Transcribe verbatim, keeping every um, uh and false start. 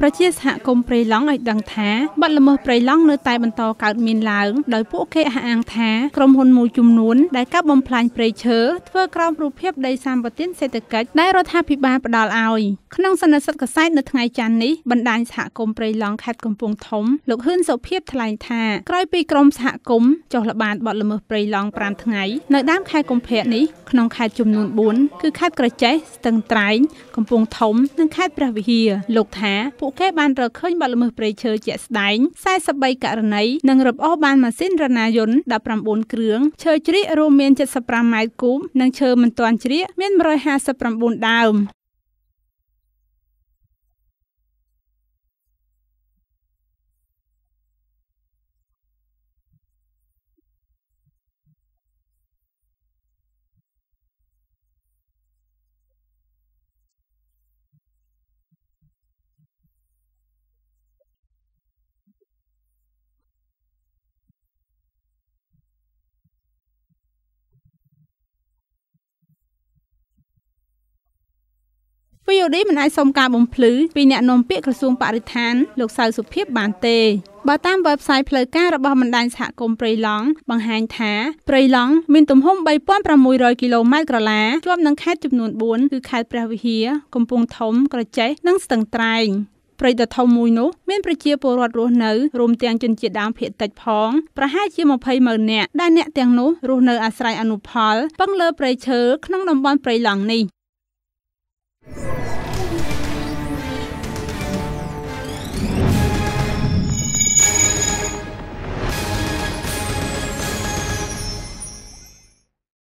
ប្រជាសហគមន៍ព្រៃឡង់ឲ្យដឹងថាបាត់ល្មើសព្រៃឡង់នៅតែបន្តកើតមានឡើងដោយពួកគេអះអាងថាក្រុមហ៊ុនមួយចំនួនដែលកាប់បំផ្លាញព្រៃឈើធ្វើក្រោមរូបភាពដីសម្បត្តិសេដ្ឋកិច្ចដែលរដ្ឋាភិបាលផ្ដល់ឲ្យក្នុងសន្និសីទកសែតនៅថ្ងៃច័ន្ទនេះបណ្ដាញសហគមន៍ព្រៃឡង់ខេត្តកំពង់ធំលោកហ៊ឿនសុភាពថ្លែងថាក្រោយពីក្រុមសហគមន៍ចុះល្បាតបាត់ល្មើសព្រៃឡង់ប្រាំថ្ងៃនៅដើមខែកុម្ភៈនេះក្នុងខេត្តចំនួនបួនគឺខេត្តក្រចេះស្ទឹងត្រែងកំពង់ធំនិងខេត្តព្រះវិហារលោកថាពួកគេបានរកឃើញបាត់ល្មើសព្រៃឈើជាក់ស្ដែងសែសិបបីករណីនិងរឹបអូសបានម៉ាស៊ីនរណាយន្តដប់ប្រាំបួនគ្រឿងឈើជ្រៀករួមមាន칠십ប្រាំម៉ែត្រគូបនិងឈើមិនទាន់ជ្រៀកមានmột trăm hai mươi chínដើមវីអូឌីមិនអាចសុំការបំភ្លឺពីអ្នកនាំពាក្យក្រសួងបរិស្ថានលោកសៅសុភាពបានទេបើតាម website ផ្លូវការរបស់បណ្ដាញសហគមន៍ព្រៃឡង់បង្ហាញថាព្រៃឡង់មានទំហំបីពាន់ប្រាំមួយរយគីឡូម៉ែត្រក្រឡាជាប់នឹងខេត្តចំនួនបួនគឺខេត្តព្រះវិហារកំពង់ធំក្រចេះនិងស្ទឹងត្រែងព្រៃដ៏ធំមួយនោះមានប្រជាពលរដ្ឋរស់នៅរួមទាំងជនជាតិដើមភាគតិចផងប្រហែលជាម្ភៃម៉ឺននាក់ដែលអ្នកទាំងនោះរស់នៅអាស្រ័យអនុផលពឹងលើព្រៃឈើក្នុងតំបន់ព្រៃឡង់នេះ